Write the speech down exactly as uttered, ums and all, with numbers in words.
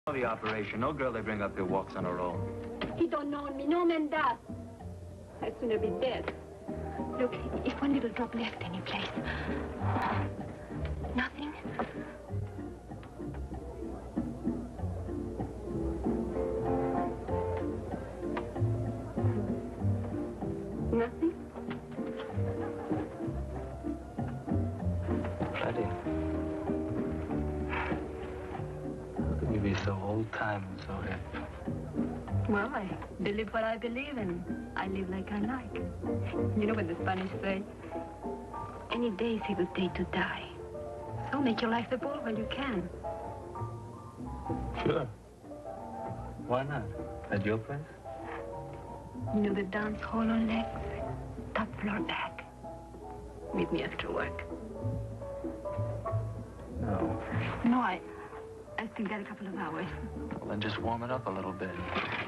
The operation. No girl they bring up here walks on her own. He don't know me. No man does. I'd sooner be dead. Look, if one little drop left any place. Nothing? Nothing? Freddie. How can you be so old-time and so hip? Well, I believe what I believe, and I live like I like. You know what the Spanish say? Any day is a good day to die. So make your life the ball when you can. Sure. Why not? At your place? You know the dance hall on legs? Top floor back. Meet me after work. No. No, I... I still got a couple of hours. Well, then just warm it up a little bit.